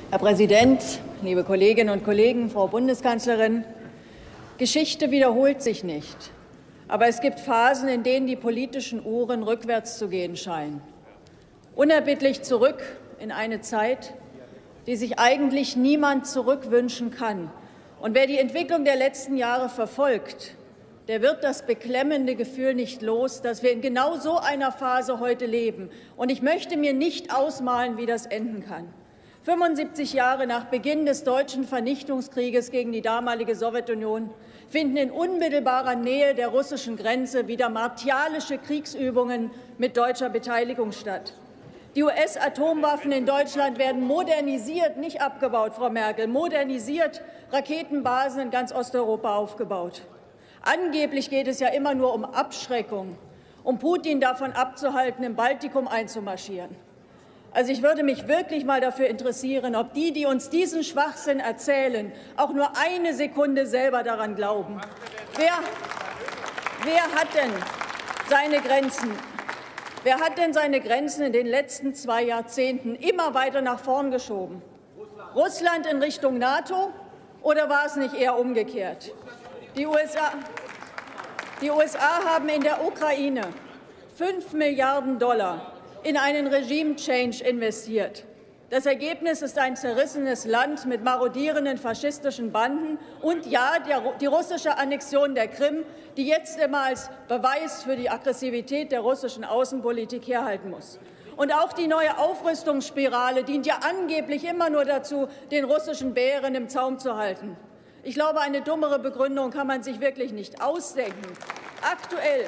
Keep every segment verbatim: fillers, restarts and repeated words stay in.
Herr Präsident, liebe Kolleginnen und Kollegen, Frau Bundeskanzlerin! Geschichte wiederholt sich nicht. Aber es gibt Phasen, in denen die politischen Uhren rückwärts zu gehen scheinen. Unerbittlich zurück in eine Zeit, die sich eigentlich niemand zurückwünschen kann. Und wer die Entwicklung der letzten Jahre verfolgt, der wird das beklemmende Gefühl nicht los, dass wir in genau so einer Phase heute leben. Und ich möchte mir nicht ausmalen, wie das enden kann. fünfundsiebzig Jahre nach Beginn des deutschen Vernichtungskrieges gegen die damalige Sowjetunion finden in unmittelbarer Nähe der russischen Grenze wieder martialische Kriegsübungen mit deutscher Beteiligung statt. Die U S-Atomwaffen in Deutschland werden modernisiert, nicht abgebaut, Frau Merkel, modernisiert, Raketenbasen in ganz Osteuropa aufgebaut. Angeblich geht es ja immer nur um Abschreckung, um Putin davon abzuhalten, im Baltikum einzumarschieren. Also ich würde mich wirklich mal dafür interessieren, ob die, die uns diesen Schwachsinn erzählen, auch nur eine Sekunde selber daran glauben. Wer, wer hat denn seine Grenzen? Wer hat denn seine Grenzen in den letzten zwei Jahrzehnten immer weiter nach vorn geschoben? Russland in Richtung NATO oder war es nicht eher umgekehrt? Die U S A, die U S A haben in der Ukraine fünf Milliarden Dollar in einen Regime-Change investiert. Das Ergebnis ist ein zerrissenes Land mit marodierenden faschistischen Banden und ja, die russische Annexion der Krim, die jetzt immer als Beweis für die Aggressivität der russischen Außenpolitik herhalten muss. Und auch die neue Aufrüstungsspirale dient ja angeblich immer nur dazu, den russischen Bären im Zaum zu halten. Ich glaube, eine dummere Begründung kann man sich wirklich nicht ausdenken. Aktuell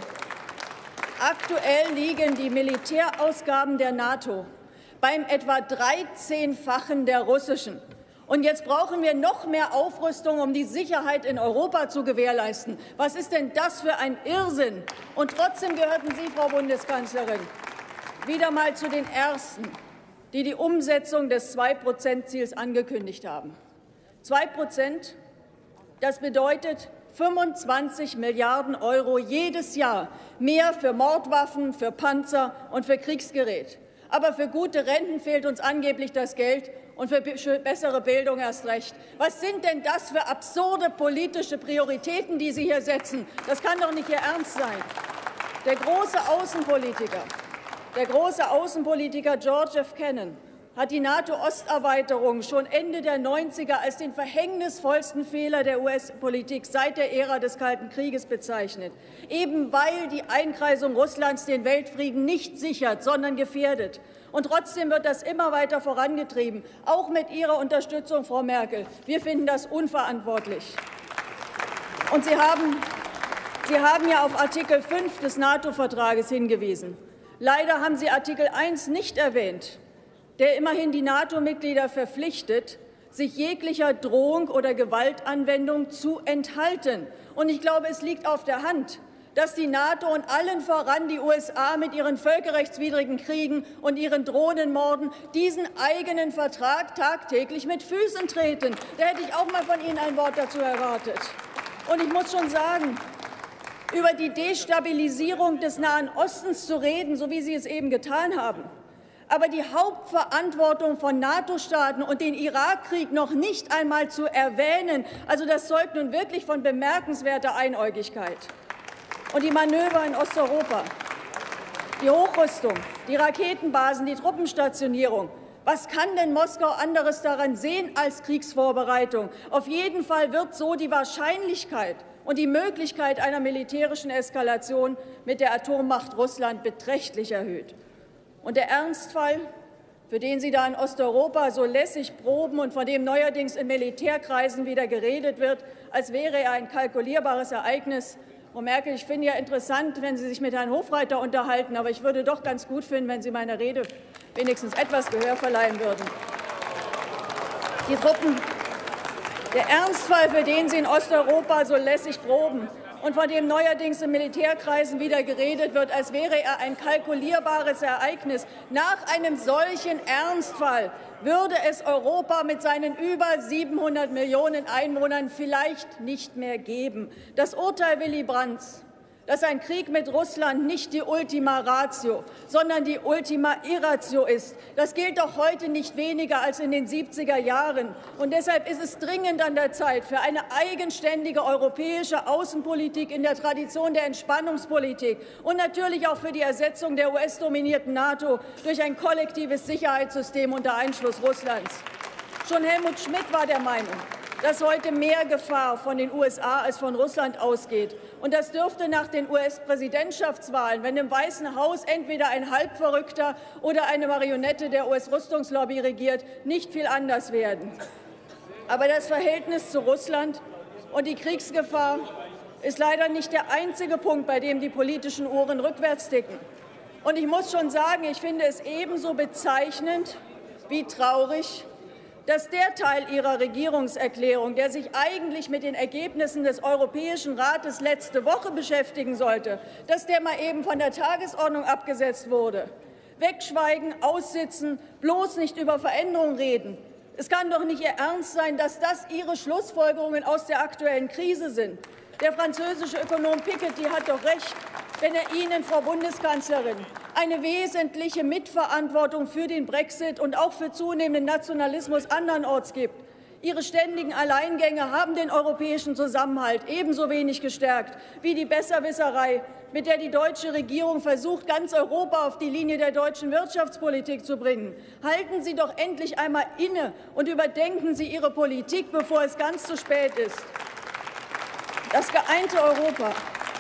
Aktuell liegen die Militärausgaben der NATO beim etwa dreizehnfachen der russischen. Und jetzt brauchen wir noch mehr Aufrüstung, um die Sicherheit in Europa zu gewährleisten. Was ist denn das für ein Irrsinn? Und trotzdem gehörten Sie, Frau Bundeskanzlerin, wieder mal zu den Ersten, die die Umsetzung des zwei-Prozent-Ziels angekündigt haben. Zwei Prozent, das bedeutet fünfundzwanzig Milliarden Euro jedes Jahr mehr für Mordwaffen, für Panzer und für Kriegsgerät. Aber für gute Renten fehlt uns angeblich das Geld und für bessere Bildung erst recht. Was sind denn das für absurde politische Prioritäten, die Sie hier setzen? Das kann doch nicht Ihr Ernst sein. Der große Außenpolitiker, der große Außenpolitiker George F. Kennan hat die NATO-Osterweiterung schon Ende der neunziger als den verhängnisvollsten Fehler der U S-Politik seit der Ära des Kalten Krieges bezeichnet, eben weil die Einkreisung Russlands den Weltfrieden nicht sichert, sondern gefährdet. Und trotzdem wird das immer weiter vorangetrieben, auch mit Ihrer Unterstützung, Frau Merkel. Wir finden das unverantwortlich. Und Sie haben, Sie haben ja auf Artikel fünf des NATO-Vertrages hingewiesen. Leider haben Sie Artikel eins nicht erwähnt, der immerhin die NATO-Mitglieder verpflichtet, sich jeglicher Drohung oder Gewaltanwendung zu enthalten. Und ich glaube, es liegt auf der Hand, dass die NATO und allen voran die U S A mit ihren völkerrechtswidrigen Kriegen und ihren Drohnenmorden diesen eigenen Vertrag tagtäglich mit Füßen treten. Da hätte ich auch mal von Ihnen ein Wort dazu erwartet. Und ich muss schon sagen, über die Destabilisierung des Nahen Ostens zu reden, so wie Sie es eben getan haben, aber die Hauptverantwortung von NATO-Staaten und den Irakkrieg noch nicht einmal zu erwähnen, also das zeugt nun wirklich von bemerkenswerter Einäugigkeit. Und die Manöver in Osteuropa, die Hochrüstung, die Raketenbasen, die Truppenstationierung, was kann denn Moskau anderes daran sehen als Kriegsvorbereitung? Auf jeden Fall wird so die Wahrscheinlichkeit und die Möglichkeit einer militärischen Eskalation mit der Atommacht Russland beträchtlich erhöht. Und der Ernstfall, für den Sie da in Osteuropa so lässig proben und von dem neuerdings in Militärkreisen wieder geredet wird, als wäre er ein kalkulierbares Ereignis. Frau Merkel, ich finde ja interessant, wenn Sie sich mit Herrn Hofreiter unterhalten, aber ich würde doch ganz gut finden, wenn Sie meiner Rede wenigstens etwas Gehör verleihen würden. Die Truppen, der Ernstfall, für den Sie in Osteuropa so lässig proben und von dem neuerdings in Militärkreisen wieder geredet wird, als wäre er ein kalkulierbares Ereignis. Nach einem solchen Ernstfall würde es Europa mit seinen über siebenhundert Millionen Einwohnern vielleicht nicht mehr geben. Das Urteil Willy Brandts dass ein Krieg mit Russland nicht die Ultima Ratio, sondern die Ultima Irratio ist. Das gilt doch heute nicht weniger als in den siebziger Jahren. Und deshalb ist es dringend an der Zeit für eine eigenständige europäische Außenpolitik in der Tradition der Entspannungspolitik und natürlich auch für die Ersetzung der U S-dominierten NATO durch ein kollektives Sicherheitssystem unter Einschluss Russlands. Schon Helmut Schmidt war der Meinung, dass heute mehr Gefahr von den U S A als von Russland ausgeht. Und das dürfte nach den U S-Präsidentschaftswahlen, wenn im Weißen Haus entweder ein Halbverrückter oder eine Marionette der U S-Rüstungslobby regiert, nicht viel anders werden. Aber das Verhältnis zu Russland und die Kriegsgefahr ist leider nicht der einzige Punkt, bei dem die politischen Uhren rückwärts ticken. Und ich muss schon sagen, ich finde es ebenso bezeichnend wie traurig, dass der Teil Ihrer Regierungserklärung, der sich eigentlich mit den Ergebnissen des Europäischen Rates letzte Woche beschäftigen sollte, dass der mal eben von der Tagesordnung abgesetzt wurde. Wegschweigen, aussitzen, bloß nicht über Veränderungen reden. Es kann doch nicht Ihr Ernst sein, dass das Ihre Schlussfolgerungen aus der aktuellen Krise sind. Der französische Ökonom Piketty hat doch recht, wenn er Ihnen, Frau Bundeskanzlerin, eine wesentliche Mitverantwortung für den Brexit und auch für zunehmenden Nationalismus andernorts gibt. Ihre ständigen Alleingänge haben den europäischen Zusammenhalt ebenso wenig gestärkt wie die Besserwisserei, mit der die deutsche Regierung versucht, ganz Europa auf die Linie der deutschen Wirtschaftspolitik zu bringen. Halten Sie doch endlich einmal inne und überdenken Sie Ihre Politik, bevor es ganz zu spät ist. Das geeinte Europa,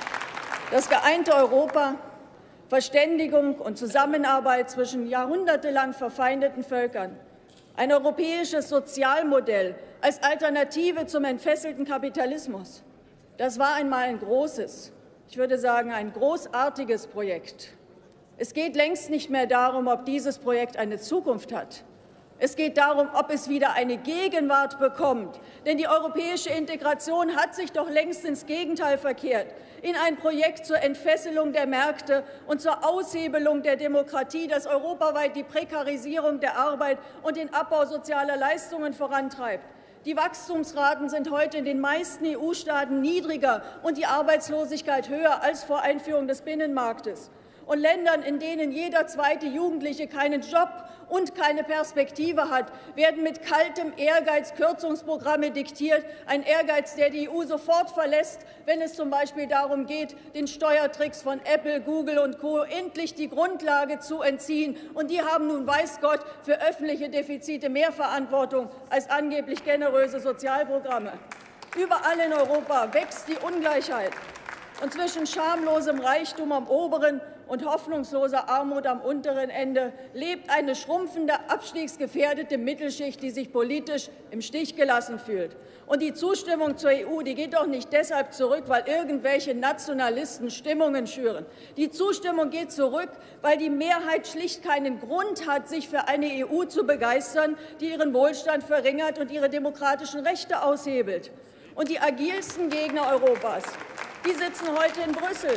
das geeinte Europa, Verständigung und Zusammenarbeit zwischen jahrhundertelang verfeindeten Völkern, ein europäisches Sozialmodell als Alternative zum entfesselten Kapitalismus. Das war einmal ein großes, ich würde sagen, ein großartiges Projekt. Es geht längst nicht mehr darum, ob dieses Projekt eine Zukunft hat. Es geht darum, ob es wieder eine Gegenwart bekommt. Denn die europäische Integration hat sich doch längst ins Gegenteil verkehrt, in ein Projekt zur Entfesselung der Märkte und zur Aushebelung der Demokratie, das europaweit die Prekarisierung der Arbeit und den Abbau sozialer Leistungen vorantreibt. Die Wachstumsraten sind heute in den meisten E U-Staaten niedriger und die Arbeitslosigkeit höher als vor Einführung des Binnenmarktes. Und Ländern, in denen jeder zweite Jugendliche keinen Job und keine Perspektive hat, werden mit kaltem Ehrgeiz Kürzungsprogramme diktiert, ein Ehrgeiz, der die E U sofort verlässt, wenn es zum Beispiel darum geht, den Steuertricks von Apple, Google und Co. endlich die Grundlage zu entziehen. Und die haben nun, weiß Gott, für öffentliche Defizite mehr Verantwortung als angeblich generöse Sozialprogramme. Überall in Europa wächst die Ungleichheit. Und zwischen schamlosem Reichtum am oberen und hoffnungsloser Armut am unteren Ende lebt eine schrumpfende, abstiegsgefährdete Mittelschicht, die sich politisch im Stich gelassen fühlt. Und die Zustimmung zur E U, die geht doch nicht deshalb zurück, weil irgendwelche Nationalisten Stimmungen schüren. Die Zustimmung geht zurück, weil die Mehrheit schlicht keinen Grund hat, sich für eine E U zu begeistern, die ihren Wohlstand verringert und ihre demokratischen Rechte aushebelt. Und die agilsten Gegner Europas, die sitzen heute in Brüssel.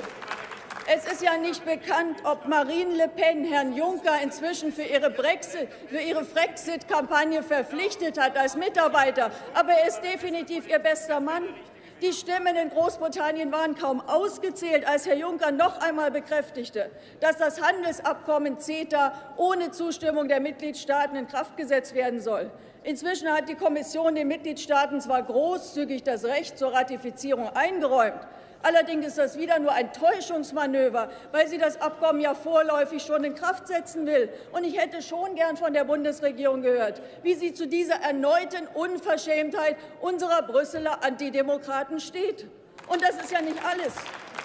Es ist ja nicht bekannt, ob Marine Le Pen Herrn Juncker inzwischen für ihre Brexit, für ihre Brexit-Kampagne verpflichtet hat als Mitarbeiter. Aber er ist definitiv ihr bester Mann. Die Stimmen in Großbritannien waren kaum ausgezählt, als Herr Juncker noch einmal bekräftigte, dass das Handelsabkommen CETA ohne Zustimmung der Mitgliedstaaten in Kraft gesetzt werden soll. Inzwischen hat die Kommission den Mitgliedstaaten zwar großzügig das Recht zur Ratifizierung eingeräumt, allerdings ist das wieder nur ein Täuschungsmanöver, weil sie das Abkommen ja vorläufig schon in Kraft setzen will. Und ich hätte schon gern von der Bundesregierung gehört, wie sie zu dieser erneuten Unverschämtheit unserer Brüsseler Antidemokraten steht. Und das ist ja nicht alles.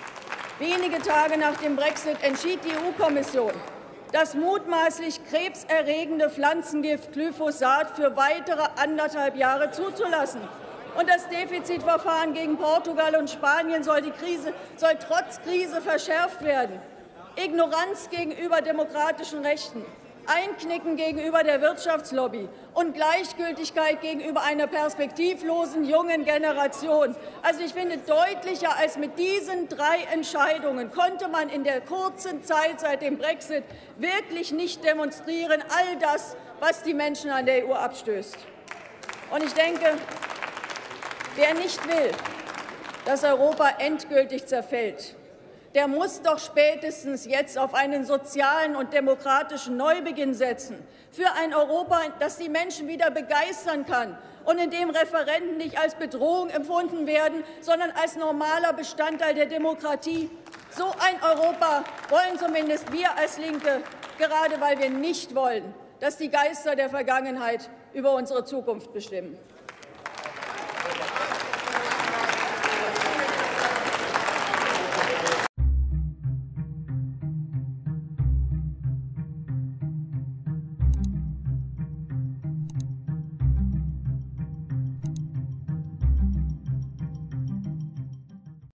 Wenige Tage nach dem Brexit entschied die E U-Kommission, das mutmaßlich krebserregende Pflanzengift Glyphosat für weitere anderthalb Jahre zuzulassen. Und das Defizitverfahren gegen Portugal und Spanien soll, die Krise, soll trotz Krise verschärft werden. Ignoranz gegenüber demokratischen Rechten, Einknicken gegenüber der Wirtschaftslobby und Gleichgültigkeit gegenüber einer perspektivlosen jungen Generation. Also ich finde, deutlicher als mit diesen drei Entscheidungen konnte man in der kurzen Zeit seit dem Brexit wirklich nicht demonstrieren, all das, was die Menschen an der E U abstößt. Und ich denke, wer nicht will, dass Europa endgültig zerfällt, der muss doch spätestens jetzt auf einen sozialen und demokratischen Neubeginn setzen, für ein Europa, das die Menschen wieder begeistern kann und in dem Referenden nicht als Bedrohung empfunden werden, sondern als normaler Bestandteil der Demokratie. So ein Europa wollen zumindest wir als Linke, gerade weil wir nicht wollen, dass die Geister der Vergangenheit über unsere Zukunft bestimmen.